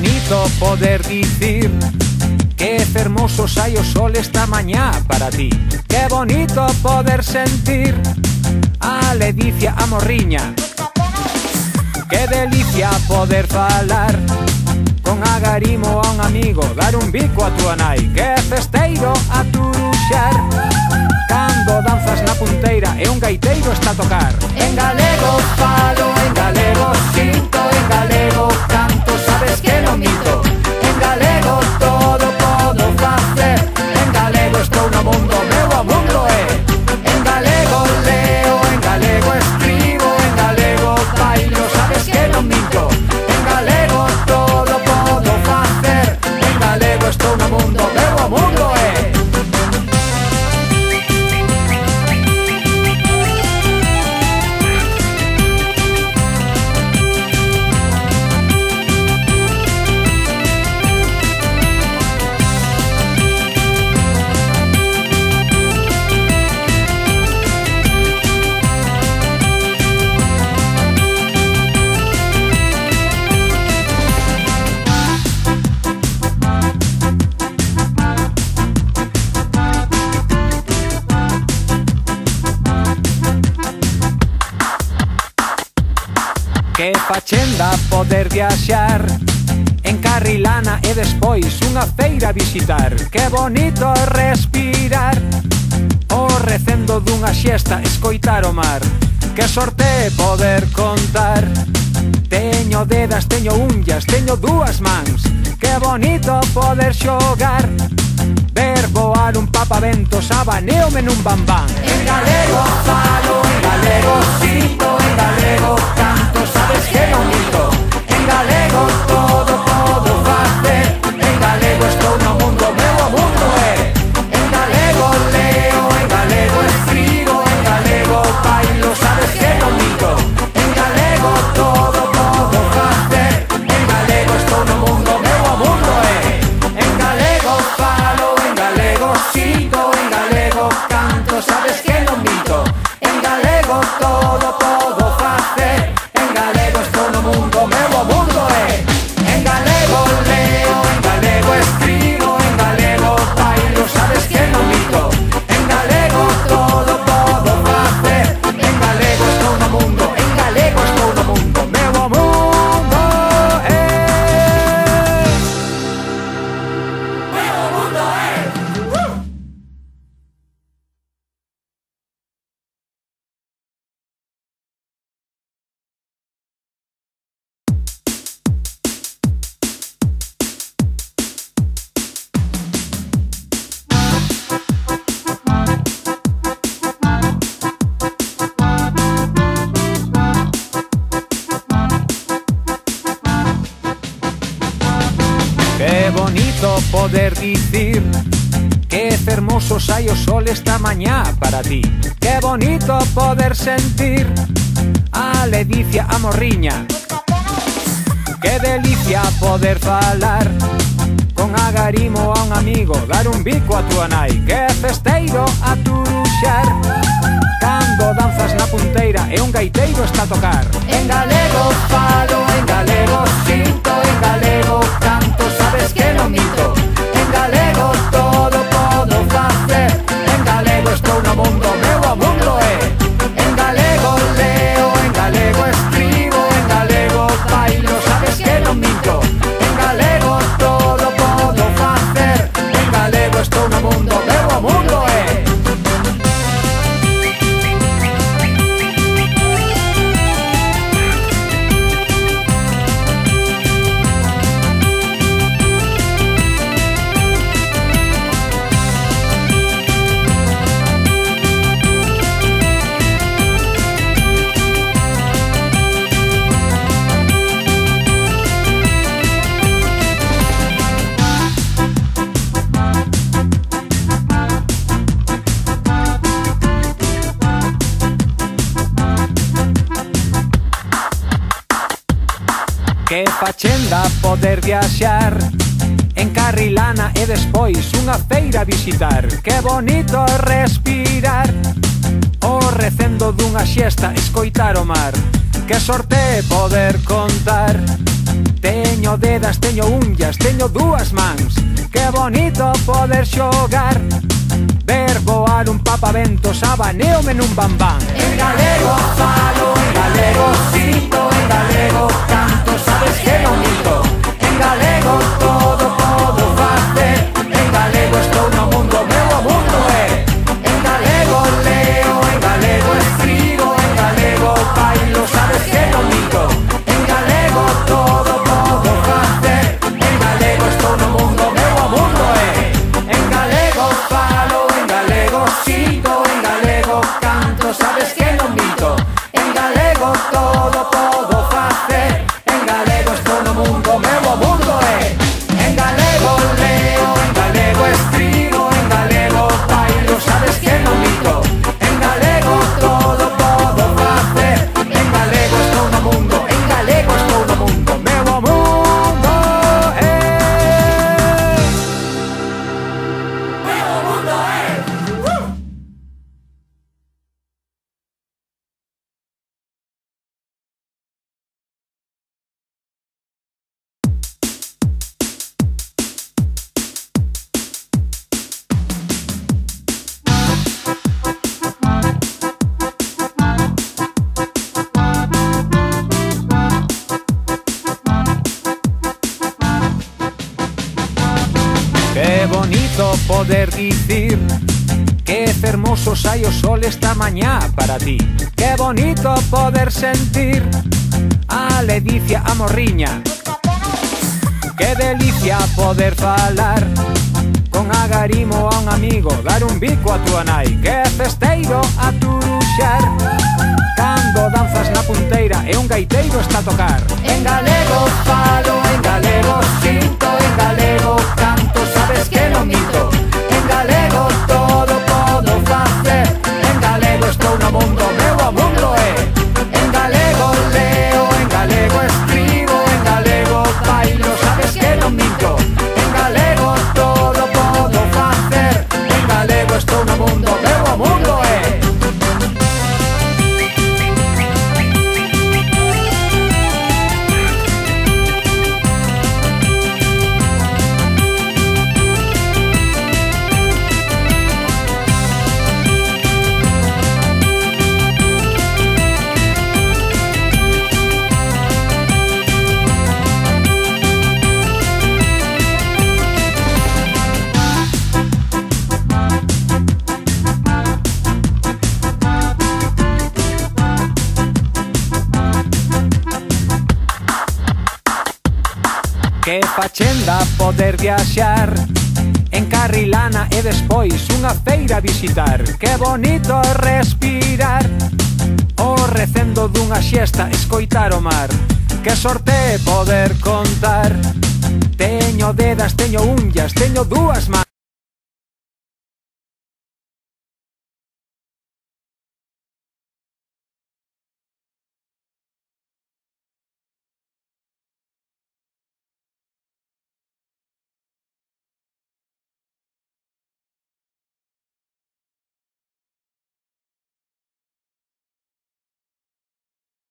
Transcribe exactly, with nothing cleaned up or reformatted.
bonito poder dicir que fermoso sai o sol esta mañá para ti. Que bonito poder sentir a ledicia a morriña. Que delicia poder falar con agarimo a un amigo, dar un bico a túa nai. Que festeiro a turuxar cando danzas na punteira e un gaiteiro está a tocar. En galego falo, en galego sinto, en galego canto, sabes que non mito. En galego todo podo facer, en galego estou no mundo, meu o mundo é. En galego leo, en galego escribo, en galego bailo, sabes que non minto. En galego todo podo facer, en galego estou no mundo, meu o mundo é. Que fachenda poder viaxar en Carrilana e despois unha feira visitar. Que bonito respirar o recendo dunha xesta, escoitar o mar. Que sorte poder contar, teño dedas, teño unllas, teño dúas mans. Que bonito poder xogar, ver voar un papaventos, abaneome nun bambán. En galego falo, en galego sinto, en galego canto, sabes que non mito. En galego todo podo facer, en galego estou no mundo, meu o mundo é. En galego leo, en galego escribo, en galego bailo, sabes que non mito. En galego todo podo facer, en galego estou no mundo, meu o mundo é. En galego falo, en galego sinto, en galego canto, sabes que non mito. En galego todo podo facer, en galego estou no mundo, meu o mundo é. En galego leo, en galego escribo, en galego bailo, sabes que non mito. En galego todo podo facer, en galego estou no mundo, en galego estou no mundo, meu o mundo é. Meu o mundo é. Que bonito poder dicir que fermoso sai o sol esta mañá para ti. Que bonito poder sentir a ledicia a morriña. Que delicia poder falar con agarimo a un amigo, dar un bico a túa nai. Que festeiro a turuxar cando danzas na punteira e un gaiteiro está a tocar. En galego falo, en galego sinto, en galego canto, sabes que non mito. En galego todo podo facer, en galego estou no mundo, meu o mundo é. En galego leo, en galego escribo, en galego bailo, sabes que non minto. En galego todo podo facer, en galego estou no mundo, meu o mundo é. Que fachenda poder viaxar en Carrilana e despois unha feira visitar. Que bonito respirar o recendo dunha xesta, escoitar o mar. Que sorte poder contar, Teño dedas, teño unllas, teño dúas mans. Que bonito poder xogar, ver voar un papavento, sabaneome nun bambán. En galego falo, en galego sinto, en galego canto, sabes que non minto. En galego todo podo facer, en galego estou no mundo, meu mundo é. En galego leo, en galego escribo, en galego bailo, sabes que non minto. En galego todo podo facer, en galego estou no mundo, meu mundo é. En galego falo, en galego sinto, en galego canto, sabes que non minto. En galego todo podo facer, en galego estou no mundo, meu mundo é. En galego leo, en galego escribo, en galego bailo, sabes que non minto. En galego todo podo facer, en galego estou no mundo, en galego estou no mundo, meu mundo é. Meu mundo é. Qué bonito poder dicir que fermoso sai o sol esta mañá para ti. Qué bonito poder sentir a ledicia a morriña. Qué delicia poder falar con agarimo a un amigo, dar un bico a túa nai. Que festeiro a turuxar cando danzas na punteira e un gaiteiro está a tocar. En galego falo, en galego sinto, en galego canto, sabes que non minto. En galego todo podo facer, en galego estou no mundo, meu mundo é. En galego leo, en galego escribo, en galego bailo, sabes que non minto. En galego todo podo facer, en galego estou no mundo, meu mundo é. Que fachenda poder viaxar en Carrilana e despois unha feira visitar. Que bonito respirar o recendo dunha xesta, escoitar o mar. Que sorte poder contar, teño dedas, teño unllas, teño dúas mans.